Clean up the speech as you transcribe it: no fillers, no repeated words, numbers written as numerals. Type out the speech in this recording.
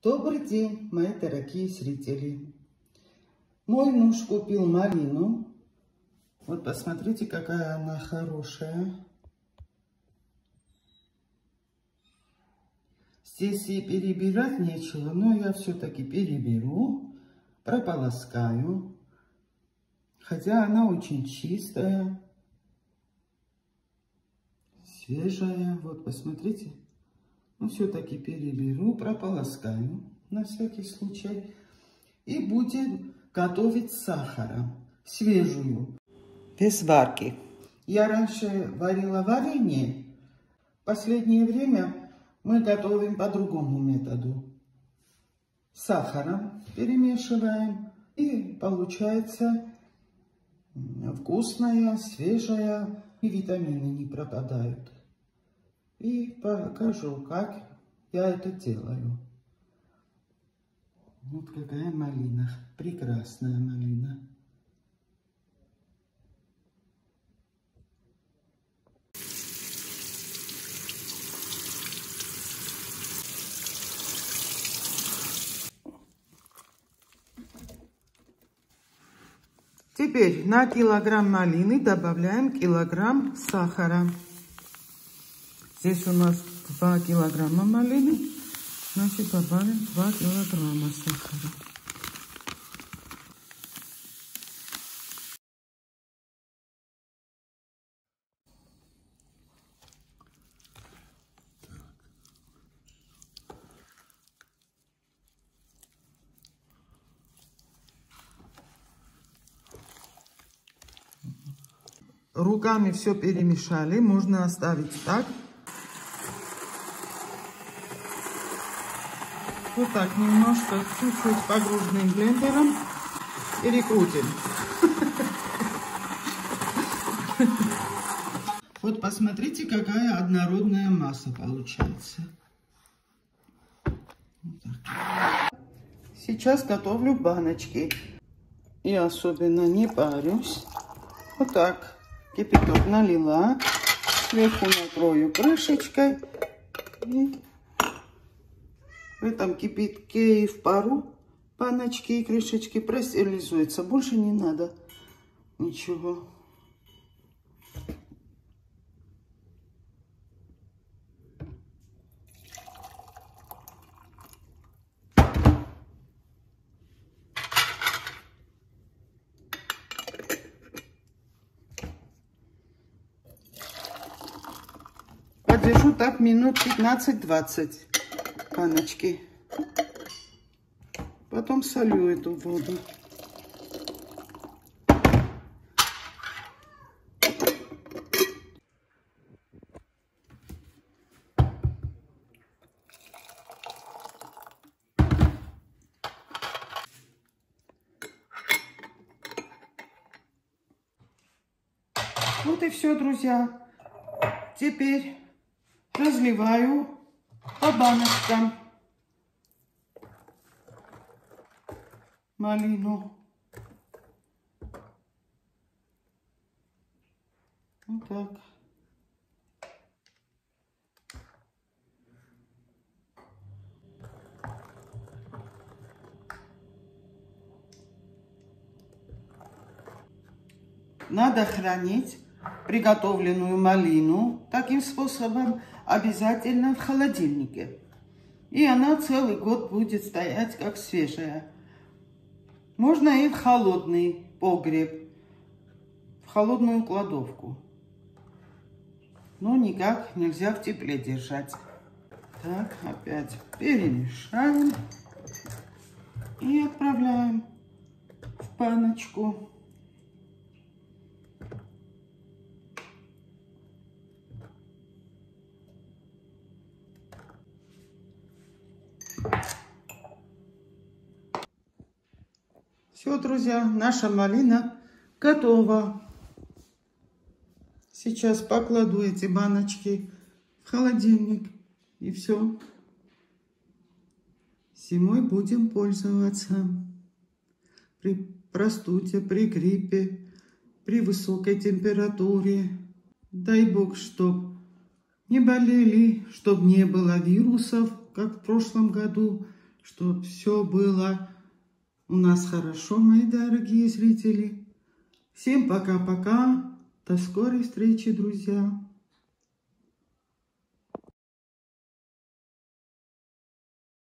Добрый день, мои дорогие зрители. Мой муж купил малину. Вот посмотрите, какая она хорошая. Здесь и перебирать нечего, но я все-таки переберу, прополоскаю. Хотя она очень чистая, свежая. Вот посмотрите. Но все-таки переберу, прополоскаю на всякий случай. И будем готовить с сахаром, свежую, без варки. Я раньше варила варенье. В последнее время мы готовим по другому методу. С сахаром перемешиваем. И получается вкусная, свежая. И витамины не пропадают. И покажу, как я это делаю. Вот какая малина. Прекрасная малина. Теперь на килограмм малины добавляем килограмм сахара. Здесь у нас 2 килограмма малины, значит добавим 2 килограмма сахара. Руками все перемешали, можно оставить так. Вот так немножко, чуть-чуть погруженным блендером перекрутим. Вот посмотрите, какая однородная масса получается. Вот так. Сейчас готовлю баночки. И особенно не парюсь. Вот так. Кипяток налила. Сверху накрою крышечкой. И в этом кипятке и в пару баночки и крышечки простерилизуются. Больше не надо ничего. Подержу так минут 15-20 баночки. Потом солю эту воду. Вот и все, друзья. Теперь разливаю по баночкам малину. Вот так. Надо хранить приготовленную малину таким способом обязательно в холодильнике. И она целый год будет стоять как свежая. Можно и в холодный погреб, в холодную кладовку. Но никак нельзя в тепле держать. Так, опять перемешаем и отправляем в баночку. Все, друзья, наша малина готова. Сейчас покладу эти баночки в холодильник. И все. Зимой будем пользоваться. При простуде, при гриппе, при высокой температуре. Дай Бог, чтоб не болели, чтоб не было вирусов, как в прошлом году. чтобы все было у нас хорошо, мои дорогие зрители. Всем пока-пока. До скорой встречи, друзья.